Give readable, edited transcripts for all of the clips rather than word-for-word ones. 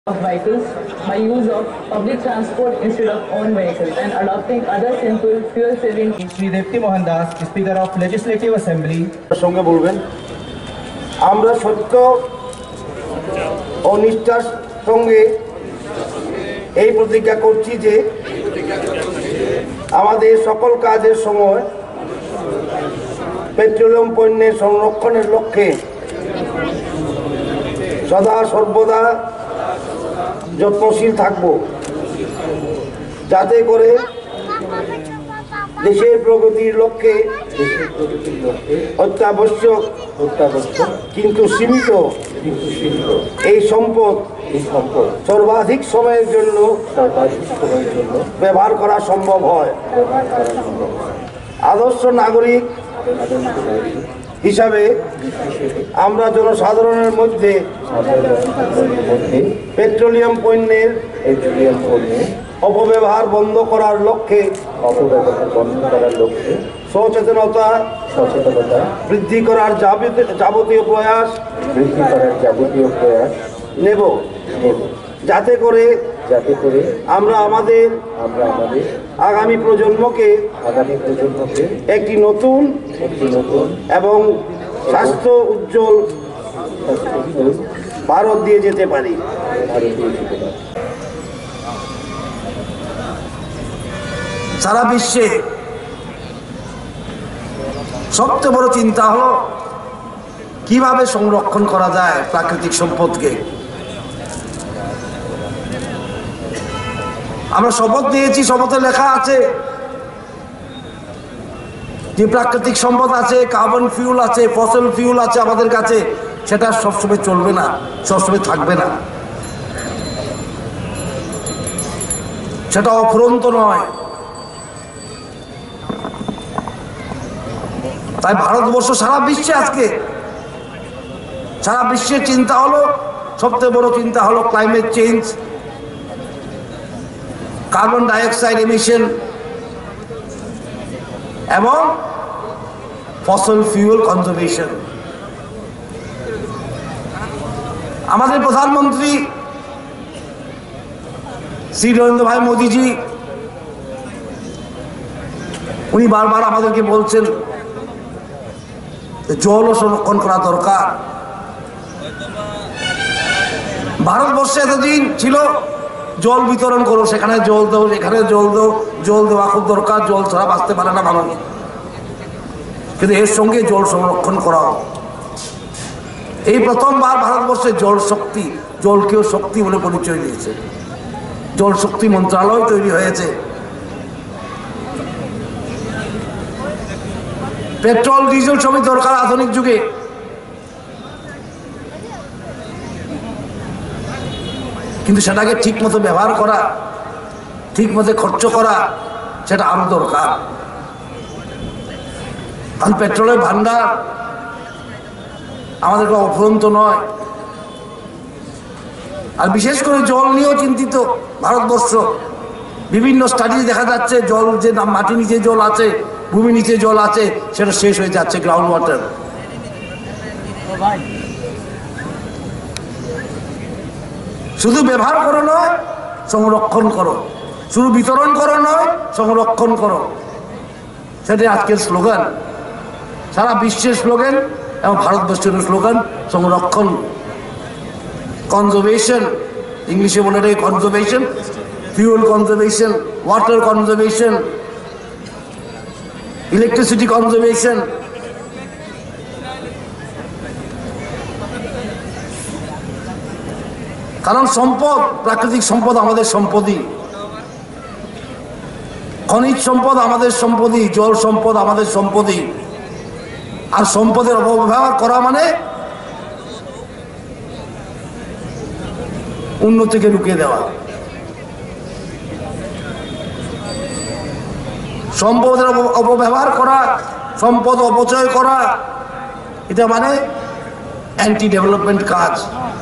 of vehicles by use of public transport instead of own vehicles and adopting other simple fuel-saving. Shri Devti Mohan Das, Speaker of Legislative Assembly, সঙ্গে বলবেন আমরা সত্য ও নিষ্ঠার সঙ্গে এই প্রতিজ্ঞা করছি যে আমাদের সকল কাজের সময় পেট্রোলিয়াম পণ্যের সংরক্ষণের লক্ষ্যে সদা সর্বদা যত্নশীল থাকব, যাতে করে দেশের প্রগতির লক্ষ্যে অত্যাবশ্যক কিন্তু সীমিত এই সম্পদ সর্বাধিক সময়ের জন্য ব্যবহার করা সম্ভব হয়। আদর্শ নাগরিক হিসাবে আমরা জনসাধারণের মধ্যে পেট্রোলিয়াম পণ্যের অপব্যবহার বন্ধ করার লক্ষ্যে সচেতনতা বৃদ্ধি করার যাবতীয় প্রয়াস নেব, যাতে করে আমরা আমাদের আগামী প্রজন্মকে একটি নতুন এবং স্বাস্থ্য উজ্জ্বল ভারত দিয়ে যেতে পারি। সারা বিশ্বে সবচেয়ে বড় চিন্তা হলো কিভাবে সংরক্ষণ করা যায় প্রাকৃতিক সম্পদকে। আমরা শপথ নিয়েছি, শপথে লেখা আছে যে প্রাকৃতিক সম্পদ আছে, কার্বন ফিউল আছে, ফসল ফিউল আছে আমাদের কাছে, সেটা সবসময় চলবে না, সবসময় থাকবে না, সেটা অফুরন্ত নয়। তাই ভারতবর্ষ সারা বিশ্বে আজকে সারা বিশ্বের চিন্তা হলো, সবচেয়ে বড় চিন্তা হলো climate change, carbon dioxide emission এবং ফসল ফিউল কনজারভেশন। আমাদের প্রধানমন্ত্রী শ্রী নরেন্দ্র ভাই মোদীজি উনি বারবার আমাদেরকে বলছেন জলও সংরক্ষণ করা দরকার। ভারতবর্ষে এতদিন ছিল জল বিতরণ করো, সেখানে জল দাও, এখানে জল দাও, জল দেওয়া খুব দরকার, জল ছাড়া বাঁচতে পারে না মানুষ, কিন্তু এর সঙ্গে জল সংরক্ষণ করাও। এই প্রথমবার ভারতবর্ষে জল শক্তি, জলকেও শক্তি বলে পরিচয় দিয়েছে, জল শক্তি মন্ত্রণালয় তৈরি হয়েছে। পেট্রোল ডিজেল সবই দরকার আধুনিক যুগে, কিন্তু সেটাকে ঠিক মতো ব্যবহার করা, ঠিক মতো খরচ করা, সেটা আরো দরকার। কারণ পেট্রোলের ভান্ডার আমাদের অফুরন্ত নয়, আর বিশেষ করে জল নিয়েও চিন্তিত ভারতবর্ষ। বিভিন্ন স্টাডি দেখা যাচ্ছে জল যে মাটির নিচে জল আছে, ভূমি নিচে জল আছে, সেটা শেষ হয়ে যাচ্ছে, গ্রাউন্ড ওয়াটার। শুধু ব্যবহার করো নয়, সংরক্ষণ করো, শুধু বিতরণ করো নয়, সংরক্ষণ করো, সেটাই আজকের স্লোগান, সারা বিশ্বের স্লোগান এবং ভারতবর্ষের স্লোগান সংরক্ষণ। কনজারভেশন, ইংলিশে বলে এটাকে conservation, fuel conservation, water conservation, electricity conservation. কারণ সম্পদ, প্রাকৃতিক সম্পদ আমাদের সম্পদই, খনিজ সম্পদ আমাদের সম্পদই, জল সম্পদ আমাদের সম্পদই। আর সম্পদের অপব্যবহার করা মানে উন্নতিকে রুখে দেওয়া। সম্পদের অপব্যবহার করা, সম্পদ অপচয় করা, এটা মানে অ্যান্টি ডেভেলপমেন্ট কাজ।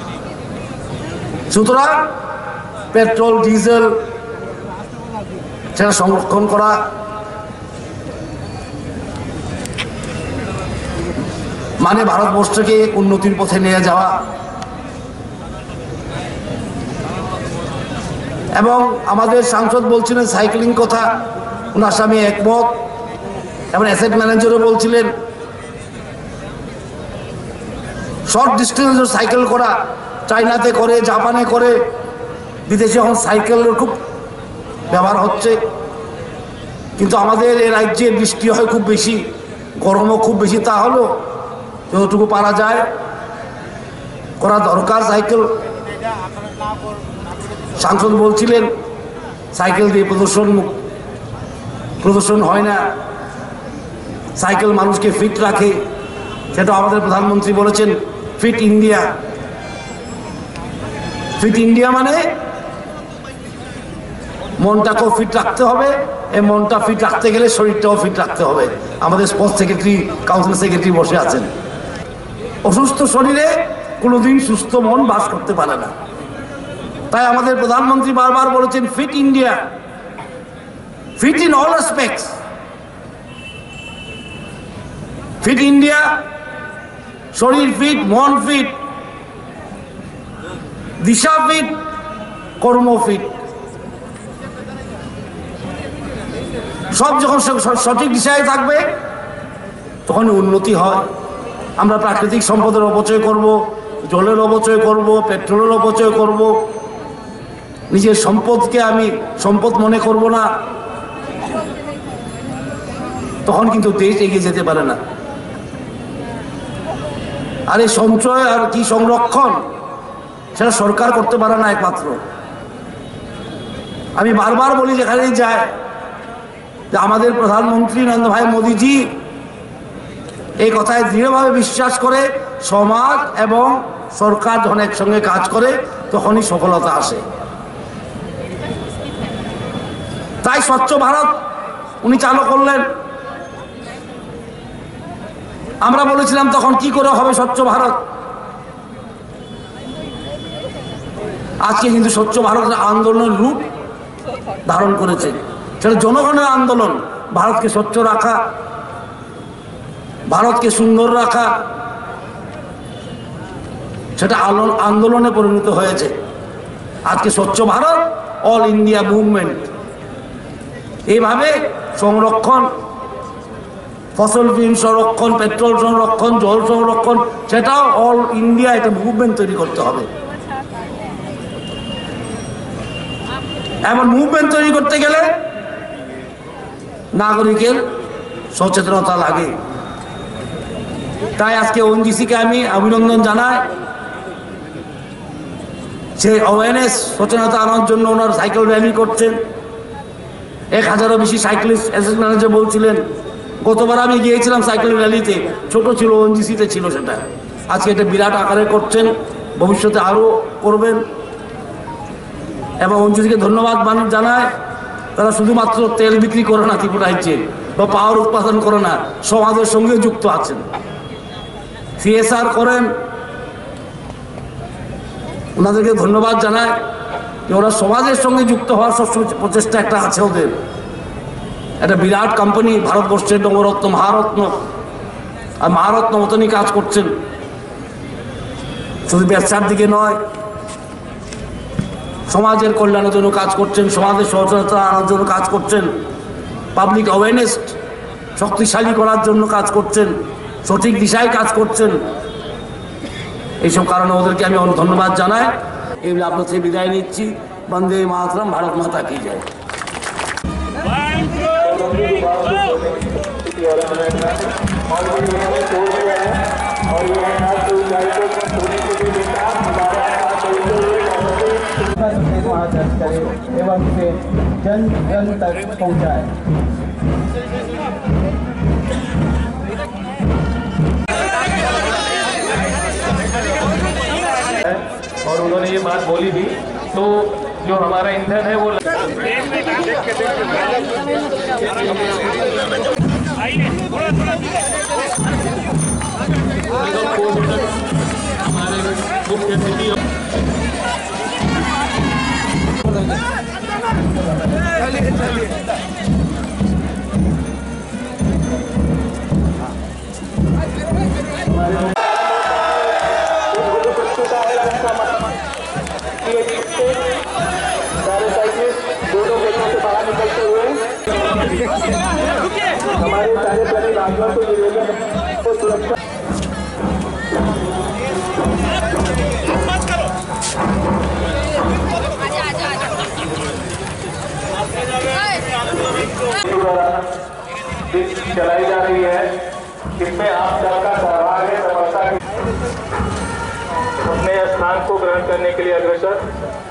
সুতরাং পেট্রোল ডিজেল সেটা সংরক্ষণ করা, মানে ভারতবর্ষকে উন্নতির পথে নিয়ে যাওয়া। এবং আমাদের সাংসদ বলছিলেন সাইক্লিং কথা, ওনার সাথে আমি একমত। এবং অ্যাসেট ম্যানেজারও বলছিলেন শর্ট ডিস্টেন্স সাইকেল করা, চায়নাতে করে, জাপানে করে, বিদেশে এখন সাইকেলের খুব ব্যবহার হচ্ছে। কিন্তু আমাদের এই রাজ্যে বৃষ্টি হয় খুব বেশি, গরমও খুব বেশি, তা হলো যতটুকু পারা যায় করা দরকার সাইকেল। সাংসদ বলছিলেন সাইকেল দিয়ে প্রদূষণ হয় না, সাইকেল মানুষকে ফিট রাখে, সেটা আমাদের প্রধানমন্ত্রী বলেছেন ফিট ইন্ডিয়া। ফিট ইন্ডিয়া মানে মনটাকেও ফিট রাখতে হবে, এই মনটা ফিট রাখতে গেলে শরীরটাও ফিট রাখতে হবে। আমাদের স্পোর্টস সেক্রেটারি, কাউন্সিল সেক্রেটারি বসে আছেন। অসুস্থ শরীরে কোনোদিন সুস্থ মন বাস করতে পারে না। তাই আমাদের প্রধানমন্ত্রী বারবার বলেছেন fit India, fit in all aspects. Fit India, শরীর ফিট, মন ফিট, দিশা ফিট, কর্ম ফিট। সব যখন সঠিক দিশায় থাকবে তখন উন্নতি হয়। আমরা প্রাকৃতিক সম্পদের অপচয় করব, জলের অপচয় করব, পেট্রোলের অপচয় করব, নিজের সম্পদকে আমি সম্পদ মনে করব না, তখন কিন্তু দেশ এগিয়ে যেতে পারে না। আর এই সঞ্চয় আর কি সংরক্ষণ, সেটা সরকার করতে পারে না একমাত্র। আমি বারবার বলি যেখানেই যায় যে আমাদের প্রধানমন্ত্রী নরেন্দ্র ভাই মোদীজি এই কথায় দৃঢ়ভাবে বিশ্বাস করে সমাজ এবং সরকার যখন একসঙ্গে কাজ করে তখনই সফলতা আসে। তাই স্বচ্ছ ভারত উনি চালু করলেন। আমরা বলেছিলাম তখন কি করে হবে স্বচ্ছ ভারত। আজকে কিন্তু স্বচ্ছ ভারতের আন্দোলনের রূপ ধারণ করেছে। সেটা জনগণের আন্দোলন, ভারতকে স্বচ্ছ রাখা, ভারতকে সুন্দর রাখা, সেটা আন্দোলনে পরিণত হয়েছে। আজকে স্বচ্ছ ভারত অল ইন্ডিয়া মুভমেন্ট। এইভাবে সংরক্ষণ, ফসল বিহীন সংরক্ষণ, পেট্রোল সংরক্ষণ, জল সংরক্ষণ, সেটাও অল ইন্ডিয়া একটা মুভমেন্ট তৈরি করতে হবে। এমন মুভমেন্ট তৈরি করতে গেলে নাগরিকের সচেতনতা লাগে। তাই আজকে ওএনজিসিকে আমি অভিনন্দন জানাই। সেই অ্যাওয়ারনেস, সচেতনতা আনার জন্য ওনার সাইকেল র্যালি করছেন। 1000-এরও বেশি সাইক্লিস্ট অ্যাসেট ম্যানেজার বলছিলেন। গতবার আমি গিয়েছিলাম সাইকেল র্যালিতে, ছোট ছিল, ওএনজিসিতে ছিল সেটা। আজকে এটা বিরাট আকারে করছেন, ভবিষ্যতে আরও করবেন। এবং ওএনজিসিকে ধন্যবাদ জানায়। তারা শুধুমাত্র তেল বিক্রি করে না ত্রিপুরাইছে, বা পাওয়ার উৎপাদন করে না, সমাজের সঙ্গে যুক্ত আছেন, সিএসআর করেন। ওনাদেরকে ধন্যবাদ জানায় যে ওরা সমাজের সঙ্গে যুক্ত হওয়ার সবসময় প্রচেষ্টা একটা আছে ওদের। একটা বিরাট কোম্পানি, ভারতবর্ষের নবরত্ন, মহারত্ন, আর মহারত্ন মতনই কাজ করছেন। শুধু ব্যবসার দিকে নয়, সমাজের কল্যাণের জন্য কাজ করছেন, সমাজের সচেতনতা আনার জন্য কাজ করছেন, পাবলিক অ্যাওয়ারনেস শক্তিশালী করার জন্য কাজ করছেন, সঠিক দিশায় কাজ করছেন। এইসব কারণে ওদেরকে আমি ধন্যবাদ জানাই। এগুলো আপনার থেকে বিদায় নিচ্ছি। বন্দে মাতরম, ভারত মাতা কি জয়। एवं इसे जन जन तक पहुंचाए। और उन्होंने ये बात बोली भी, तो जो हमारा ईंधन है वो हमारे मुख्य अतिथि सारे हमारे सारे प्रतिभागियों को निवेदन है तो सुरक्षा चलाई जा रही है, इसमें आप सबका सहभाग है। अपने स्थान को ग्रहण करने के लिए अग्रसर